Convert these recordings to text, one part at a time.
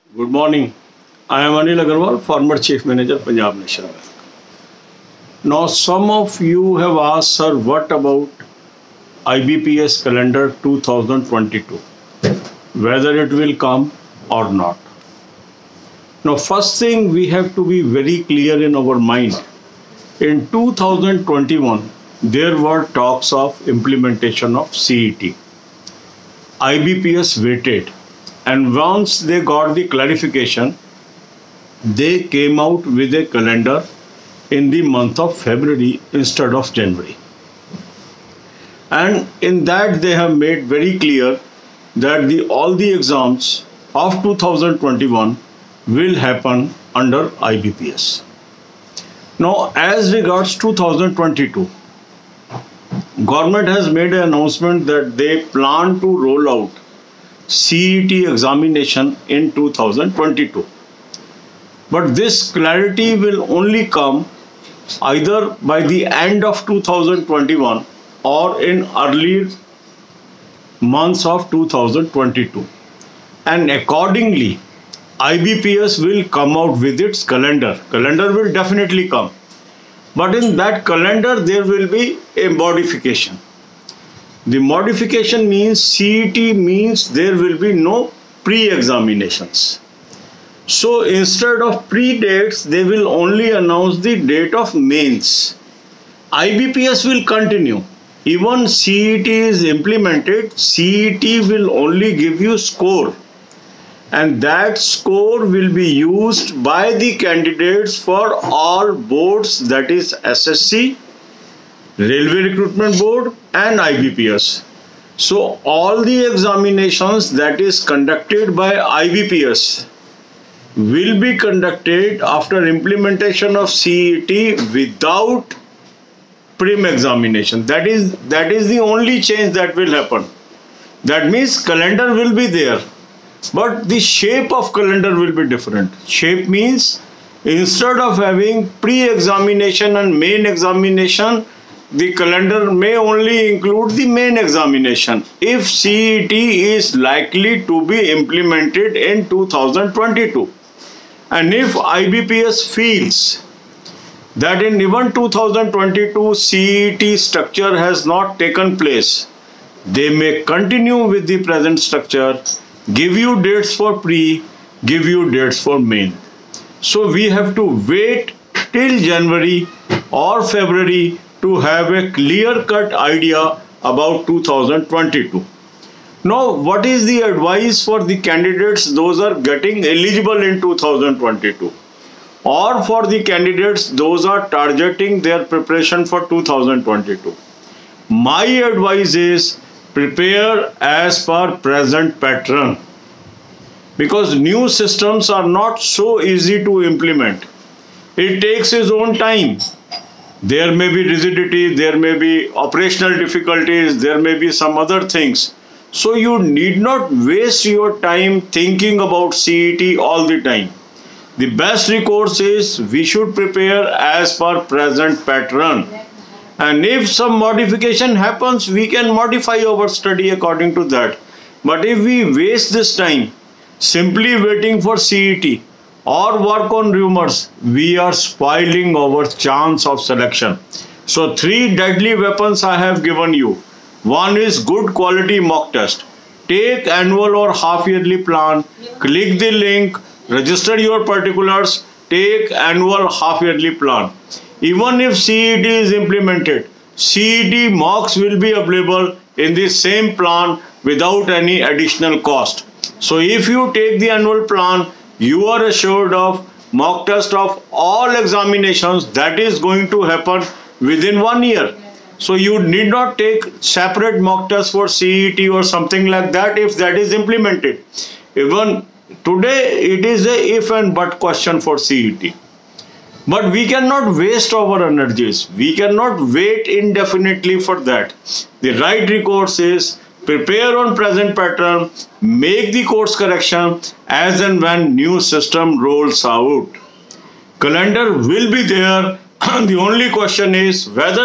Good morning. I am Anil Agarwal, former Chief Manager, Punjab National Bank. Now, some of you have asked, sir, what about IBPS calendar 2022? Whether it will come or not. Now, first thing we have to be very clear in our mind. In 2021, there were talks of implementation of CET. IBPS waited, and once they got the clarification, they came out with a calendar in the month of February instead of January. And in that they have made very clear that all the exams of 2021 will happen under IBPS. Now, as regards 2022, government has made an announcement that they plan to roll out CET examination in 2022. But this clarity will only come either by the end of 2021 or in early months of 2022. And accordingly, IBPS will come out with its calendar. Calendar will definitely come. But in that calendar, there will be a modification. The modification means CET means there will be no pre-examinations. So instead of pre-dates, they will only announce the date of mains. IBPS will continue. Even CET is implemented, CET will only give you score. And that score will be used by the candidates for all boards, that is SSC, Railway Recruitment Board and IBPS. So all the examinations that is conducted by IBPS will be conducted after implementation of CET without prim examination. That is the only change that will happen. That means calendar will be there, but the shape of calendar will be different. Shape means instead of having pre-examination and main examination, the calendar may only include the main examination if CET is likely to be implemented in 2022. And if IBPS feels that in even 2022 CET structure has not taken place, they may continue with the present structure, give you dates for pre, give you dates for main. So we have to wait till January or February to have a clear-cut idea about 2022. Now, what is the advice for the candidates those are getting eligible in 2022? Or for the candidates those are targeting their preparation for 2022? My advice is prepare as per present pattern, because new systems are not so easy to implement. It takes its own time. There may be rigidity, there may be operational difficulties, there may be some other things. So you need not waste your time thinking about CET all the time. The best recourse is we should prepare as per present pattern. And if some modification happens, we can modify our study according to that. But if we waste this time simply waiting for CET or work on rumors, we are spoiling our chance of selection. So 3 deadly weapons I have given you. One is good quality mock test. Take annual or half yearly plan, click the link, register your particulars, take annual half yearly plan. Even if CET is implemented, CET mocks will be available in the same plan without any additional cost. So if you take the annual plan, you are assured of mock test of all examinations that is going to happen within 1 year. So you need not take separate mock test for CET or something like that if that is implemented. Even today it is a if and but question for CET. But we cannot waste our energies. We cannot wait indefinitely for that. The right recourse is prepare on present pattern, make the course correction as and when new system rolls out. Calendar will be there. The only question is whether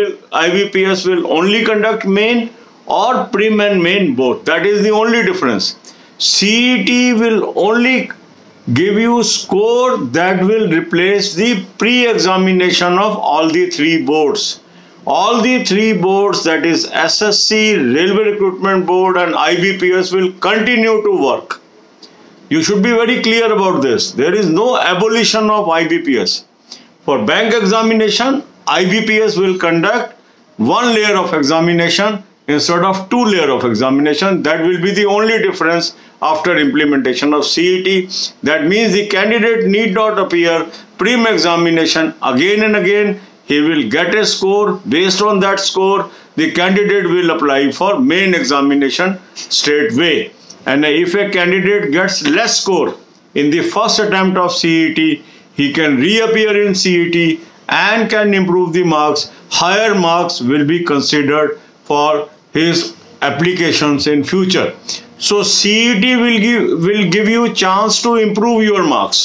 IBPS will only conduct main or prim and main both. That is the only difference. CET will only give you score that will replace the pre-examination of all the three boards. All the three boards, that is SSC, Railway Recruitment Board and IBPS, will continue to work. You should be very clear about this. There is no abolition of IBPS. For bank examination, IBPS will conduct one layer of examination instead of two layers of examination. That will be the only difference after implementation of CET. That means the candidate need not appear prim examination again and again. He will get a score. Based on that score, the candidate will apply for main examination straightway. And if a candidate gets less score in the first attempt of CET, he can reappear in CET and can improve the marks. Higher marks will be considered for his applications in future. So CET will give you chance to improve your marks.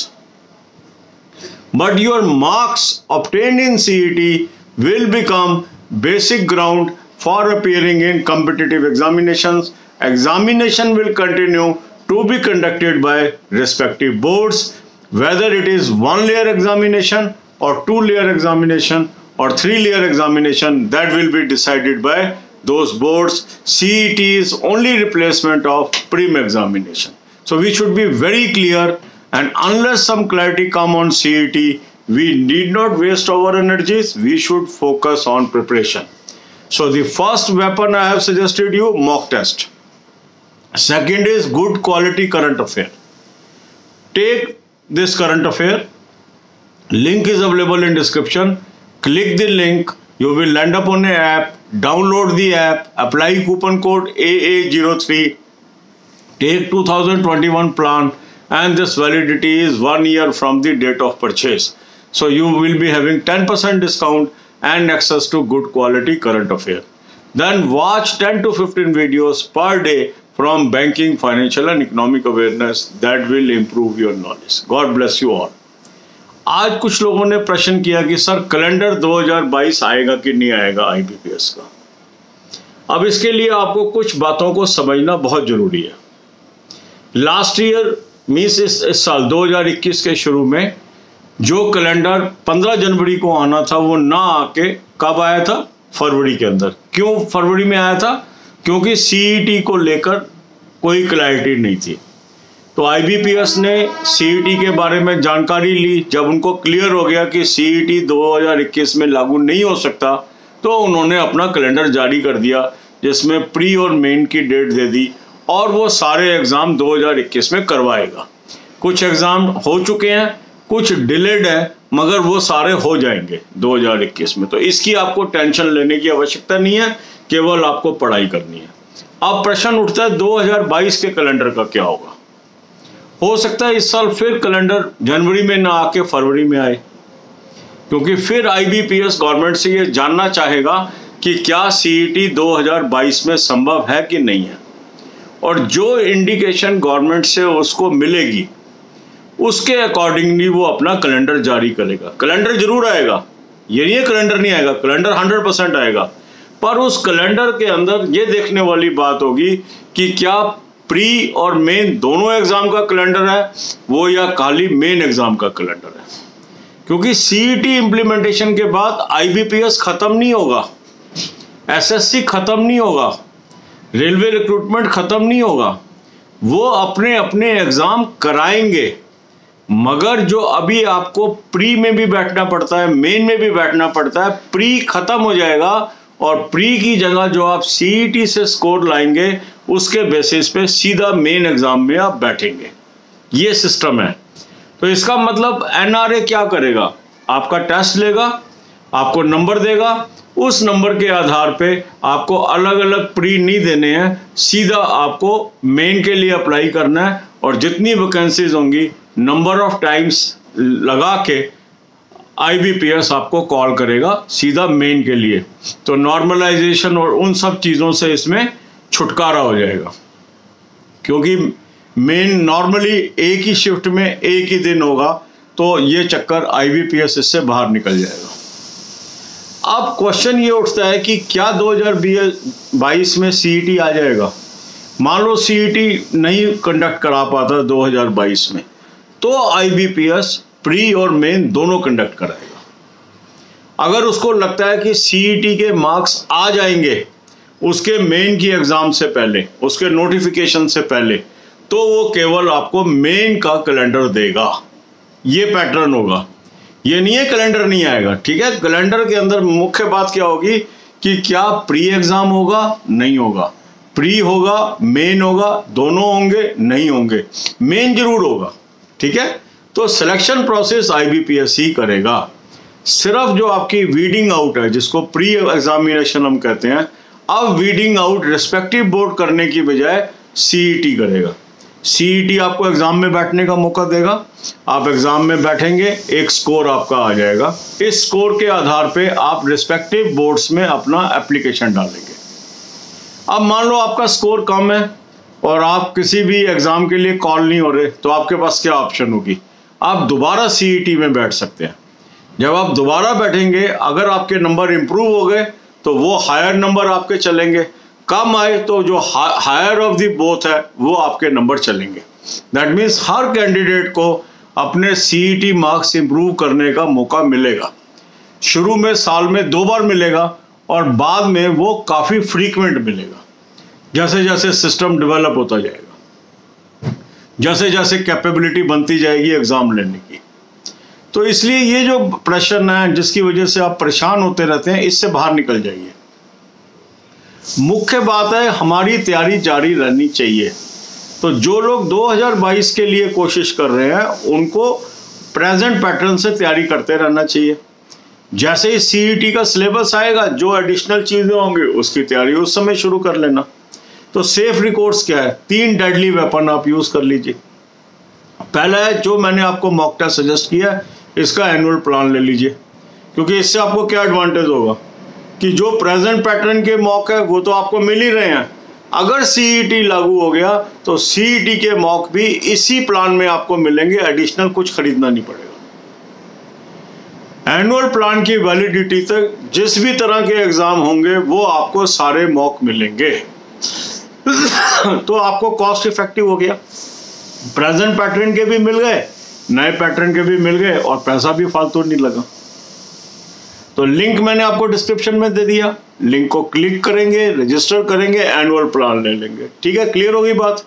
But your marks obtained in CET will become basic ground for appearing in competitive examinations. Examination will continue to be conducted by respective boards, whether it is one layer examination or two layer examination or three layer examination. That will be decided by those boards. CET is only replacement of prim examination. So we should be very clear, and unless some clarity come on CET, we need not waste our energies. We should focus on preparation. So the first weapon I have suggested you, mock test. Second is good quality current affair. Take this current affair. Link is available in description. Click the link. You will land up on an app. Download the app. Apply coupon code AA03. Take 2021 plan. And this validity is 1 year from the date of purchase. So you will be having 10% discount and access to good quality current affair. Then watch 10 to 15 videos per day from banking, financial and economic awareness. That will improve your knowledge. God bless you all. आज कुछ लोगों ने प्रश्न किया कि sir calendar 2022 आएगा कि नहीं आएगा IBPS का। अब इसके लिए आपको कुछ बातों को समझना बहुत जरूरी है। लास्ट ईयर मीन्स इस साल 2021 के शुरू में जो कैलेंडर 15 जनवरी को आना था वो ना आके कब आया था? फरवरी के अंदर। क्यों फरवरी में आया था? क्योंकि CET को लेकर कोई क्लैरिटी नहीं थी। तो IBPS ने CET के बारे में जानकारी ली। जब उनको क्लियर हो गया कि CET 2021 में लागू नहीं हो सकता, तो उन्होंने अपना कैलेंडर जारी कर दिया जिसमें प्री और मेन की डेट दे दी और वो सारे एग्ज़ाम 2021 में करवाएगा। कुछ एग्ज़ाम हो चुके हैं, कुछ डिलेड है, मगर वो सारे हो जाएंगे 2021 में। तो इसकी आपको टेंशन लेने की आवश्यकता नहीं है, केवल आपको पढ़ाई करनी है। अब प्रश्न उठता है 2022 के कैलेंडर का क्या होगा? हो सकता है इस साल फिर कैलेंडर जनवरी में ना आके फरवरी में आए, क्योंकि फिर IBPS गवर्नमेंट से ये जानना चाहेगा कि क्या CET 2022 में संभव है कि नहीं है। और जो इंडिकेशन गवर्नमेंट से उसको मिलेगी उसके अकॉर्डिंगली वो अपना कैलेंडर जारी करेगा। कैलेंडर जरूर आएगा, ये नहीं कैलेंडर नहीं आएगा, कैलेंडर 100% आएगा। पर उस कैलेंडर के अंदर ये देखने वाली बात होगी कि क्या प्री और मेन दोनों एग्जाम का कैलेंडर है वो, या खाली मेन एग्जाम का कैलेंडर है। क्योंकि CET इंप्लीमेंटेशन के बाद IBPS खत्म नहीं होगा, SSC खत्म नहीं होगा, रेलवे रिक्रूटमेंट खत्म नहीं होगा। वो अपने अपने एग्जाम कराएंगे, मगर जो अभी आपको प्री में भी बैठना पड़ता है, मेन में भी बैठना पड़ता है, प्री खत्म हो जाएगा और प्री की जगह जो आप CET से स्कोर लाएंगे उसके बेसिस पे सीधा मेन एग्जाम में आप बैठेंगे। ये सिस्टम है। तो इसका मतलब NRA क्या करेगा? आपका टेस्ट लेगा, आपको नंबर देगा, उस नंबर के आधार पे आपको अलग अलग प्री नहीं देने हैं, सीधा आपको मेन के लिए अप्लाई करना है और जितनी वैकेंसीज होंगी नंबर ऑफ टाइम्स लगा के IBPS आपको कॉल करेगा सीधा मेन के लिए। तो नॉर्मलाइजेशन और उन सब चीज़ों से इसमें छुटकारा हो जाएगा, क्योंकि मेन नॉर्मली एक ही शिफ्ट में एक ही दिन होगा, तो ये चक्कर IBPS इससे बाहर निकल जाएगा। अब क्वेश्चन ये उठता है कि क्या 2022 में CET आ जाएगा? मान लो CET नहीं कंडक्ट करा पाता 2022 में, तो IBPS प्री और मेन दोनों कंडक्ट कराएगा। अगर उसको लगता है कि CET के मार्क्स आ जाएंगे उसके मेन की एग्जाम से पहले, उसके नोटिफिकेशन से पहले, तो वो केवल आपको मेन का कैलेंडर देगा। ये पैटर्न होगा, ये नहीं है कैलेंडर नहीं आएगा। ठीक है, कैलेंडर के अंदर मुख्य बात क्या होगी कि क्या प्री एग्जाम होगा, नहीं होगा, प्री होगा, मेन होगा, दोनों होंगे, नहीं होंगे, मेन जरूर होगा। ठीक है, तो सिलेक्शन प्रोसेस IBPS ही करेगा। सिर्फ जो आपकी वीडिंग आउट है, जिसको प्री एग्जामिनेशन हम कहते हैं, अब वीडिंग आउट रिस्पेक्टिव बोर्ड करने की बजाय CET करेगा। CET आपको एग्जाम में बैठने का मौका देगा, आप एग्जाम में बैठेंगे, एक स्कोर आपका आ जाएगा। इस स्कोर के आधार पे आप रिस्पेक्टिव बोर्ड्स में अपना एप्लीकेशन डालेंगे। अब मान लो आपका स्कोर कम है और आप किसी भी एग्जाम के लिए कॉल नहीं हो रहे, तो आपके पास क्या ऑप्शन होगी, आप दोबारा CET में बैठ सकते हैं। जब आप दोबारा बैठेंगे, अगर आपके नंबर इंप्रूव हो गए तो वो हायर नंबर आपके चलेंगे, कम आए तो जो हायर ऑफ दी बोथ है वो आपके नंबर चलेंगे। दैट मीन्स हर कैंडिडेट को अपने CET मार्क्स इंप्रूव करने का मौका मिलेगा। शुरू में साल में 2 बार मिलेगा और बाद में वो काफ़ी फ्रीक्वेंट मिलेगा, जैसे जैसे सिस्टम डेवलप होता जाएगा, जैसे जैसे कैपेबिलिटी बनती जाएगी एग्ज़ाम लेने की। तो इसलिए ये जो प्रेशर है जिसकी वजह से आप परेशान होते रहते हैं, इससे बाहर निकल जाइए। मुख्य बात है हमारी तैयारी जारी रहनी चाहिए। तो जो लोग 2022 के लिए कोशिश कर रहे हैं उनको प्रेजेंट पैटर्न से तैयारी करते रहना चाहिए। जैसे ही CET का सिलेबस आएगा, जो एडिशनल चीज़ें होंगी उसकी तैयारी उस समय शुरू कर लेना। तो सेफ रिकॉर्ड्स क्या है, 3 डेडली वेपन आप यूज़ कर लीजिए। पहला है जो मैंने आपको मॉक टेस्ट सजेस्ट किया है, इसका एनुअल प्लान ले लीजिए, क्योंकि इससे आपको क्या एडवांटेज होगा कि जो प्रेजेंट पैटर्न के मॉक है वो तो आपको मिल ही रहे हैं। अगर CET लागू हो गया तो CET के मॉक भी इसी प्लान में आपको मिलेंगे, एडिशनल कुछ खरीदना नहीं पड़ेगा। एनुअल प्लान की वैलिडिटी तक जिस भी तरह के एग्जाम होंगे वो आपको सारे मॉक मिलेंगे। तो आपको कॉस्ट इफेक्टिव हो गया, प्रेजेंट पैटर्न के भी मिल गए, नए पैटर्न के भी मिल गए और पैसा भी फालतू नहीं लगा। तो लिंक मैंने आपको डिस्क्रिप्शन में दे दिया, लिंक को क्लिक करेंगे, रजिस्टर करेंगे, एनुअल प्लान ले लेंगे। ठीक है, क्लियर होगी बात।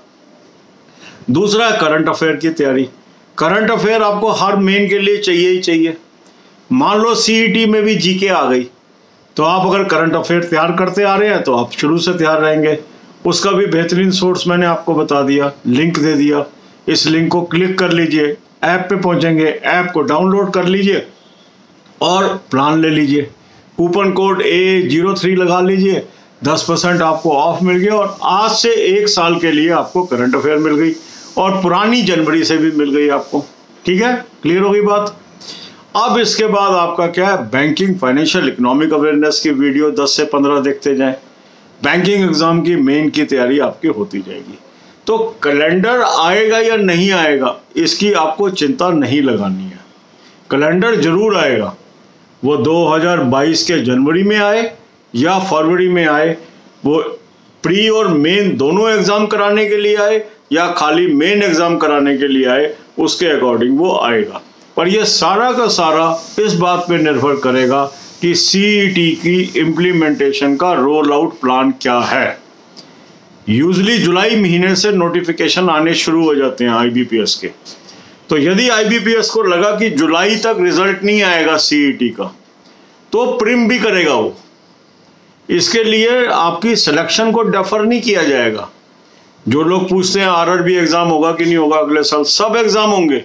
दूसरा है करंट अफेयर की तैयारी। करंट अफेयर आपको हर मेन के लिए चाहिए ही चाहिए। मान लो CET में भी GK आ गई, तो आप अगर करंट अफेयर तैयार करते आ रहे हैं तो आप शुरू से तैयार रहेंगे। उसका भी बेहतरीन सोर्स मैंने आपको बता दिया, लिंक दे दिया। इस लिंक को क्लिक कर लीजिए, ऐप पे पहुंचेंगे, ऐप को डाउनलोड कर लीजिए और प्लान ले लीजिए। कूपन कोड A03 लगा लीजिए, 10% आपको ऑफ मिल गया और आज से 1 साल के लिए आपको करंट अफेयर मिल गई और पुरानी जनवरी से भी मिल गई आपको। ठीक है, क्लियर हो गई बात। अब इसके बाद आपका क्या है, बैंकिंग, फाइनेंशियल, इकोनॉमिक अवेयरनेस की वीडियो 10 से 15 देखते जाएं। बैंकिंग एग्जाम की मेन की तैयारी आपकी होती जाएगी। तो कैलेंडर आएगा या नहीं आएगा इसकी आपको चिंता नहीं लगानी है। कैलेंडर जरूर आएगा, वो 2022 के जनवरी में आए या फरवरी में आए, वो प्री और मेन दोनों एग्जाम कराने के लिए आए या खाली मेन एग्जाम कराने के लिए आए, उसके अकॉर्डिंग वो आएगा। पर ये सारा का सारा इस बात पे निर्भर करेगा कि CET की इम्प्लीमेंटेशन का रोल आउट प्लान क्या है। यूजली जुलाई महीने से नोटिफिकेशन आने शुरू हो जाते हैं IBPS के। तो यदि IBPS को लगा कि जुलाई तक रिजल्ट नहीं आएगा CET का, तो प्रिम भी करेगा वो। इसके लिए आपकी सिलेक्शन को डेफर नहीं किया जाएगा। जो लोग पूछते हैं RRB एग्जाम होगा कि नहीं होगा अगले साल, सब एग्जाम होंगे।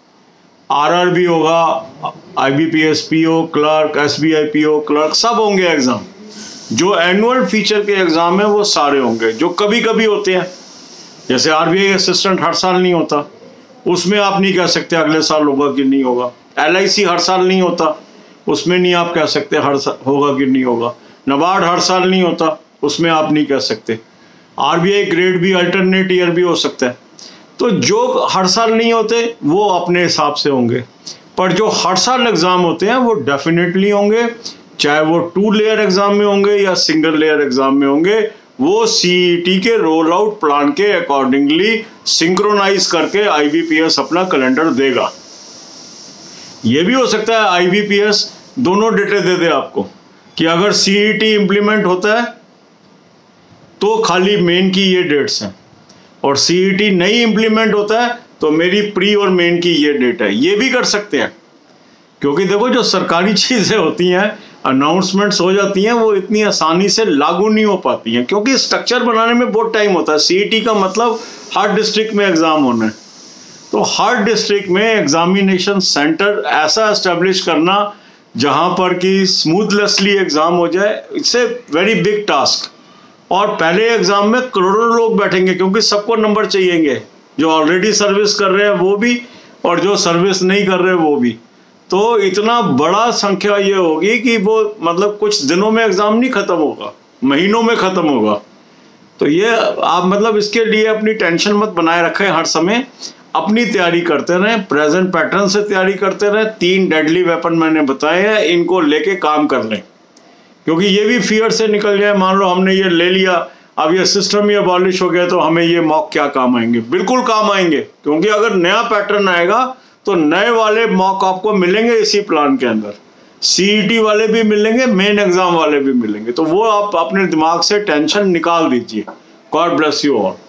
RRB होगा, IBPS PO clerk, SBI PO clerk, सब होंगे एग्जाम। जो एनुअल फीचर के एग्जाम है वो सारे होंगे। जो कभी कभी होते हैं, जैसे RBI असिस्टेंट हर साल नहीं होता, उसमें आप नहीं कह सकते अगले साल होगा कि नहीं होगा। LIC हर साल नहीं होता, उसमें नहीं आप कह सकते हर साल होगा कि नहीं होगा। NABARD हर साल नहीं होता, उसमें आप नहीं कह सकते। RBI ग्रेड भी अल्टरनेट ईयर भी हो सकता है। तो जो हर साल नहीं होते वो अपने हिसाब से होंगे, पर जो हर साल एग्जाम होते हैं वो डेफिनेटली होंगे, चाहे वो 2 लेयर एग्जाम में होंगे या सिंगल लेयर एग्जाम में होंगे। वो सीईटी के रोल आउट प्लान के अकॉर्डिंगली सिंक्रोनाइज करके आईबीपीएस अपना कैलेंडर देगा। ये भी हो सकता है आईबीपीएस दोनों डेटे दे दे आपको कि अगर सीईटी इंप्लीमेंट होता है तो खाली मेन की ये डेट्स हैं, और सीईटी नहीं इंप्लीमेंट होता है तो मेरी प्री और मेन की ये डेट है। ये भी कर सकते हैं, क्योंकि देखो जो सरकारी चीजें होती हैं, अनाउंसमेंट्स हो जाती हैं, वो इतनी आसानी से लागू नहीं हो पाती हैं, क्योंकि स्ट्रक्चर बनाने में बहुत टाइम होता है। सीईटी का मतलब हर डिस्ट्रिक्ट में एग्जाम होना है, तो हर डिस्ट्रिक्ट में एग्जामिनेशन सेंटर ऐसा एस्टेब्लिश करना जहां पर कि स्मूथलेसली एग्जाम हो जाए, it's a very big task. और पहले एग्जाम में करोड़ों लोग बैठेंगे, क्योंकि सबको नंबर चाहिएंगे, जो ऑलरेडी सर्विस कर रहे हैं वो भी और जो सर्विस नहीं कर रहे वो भी। तो इतना बड़ा संख्या ये होगी कि वो मतलब कुछ दिनों में एग्जाम नहीं खत्म होगा, महीनों में खत्म होगा। तो ये आप मतलब इसके लिए अपनी टेंशन मत बनाए रखें, हर समय अपनी तैयारी करते रहें, प्रेजेंट पैटर्न से तैयारी करते रहें। 3 डेडली वेपन मैंने बताए हैं, इनको लेके काम कर लें, क्योंकि ये भी फियर से निकल जाए। मान लो हमने ये ले लिया, अब ये सिस्टम ही अबॉलिश हो गया, तो हमें ये मॉक क्या काम आएंगे? बिल्कुल काम आएंगे, क्योंकि अगर नया पैटर्न आएगा तो नए वाले मॉक आपको मिलेंगे इसी प्लान के अंदर। सीईटी वाले भी मिलेंगे, मेन एग्जाम वाले भी मिलेंगे, तो वो आप अपने दिमाग से टेंशन निकाल दीजिए। God bless you all.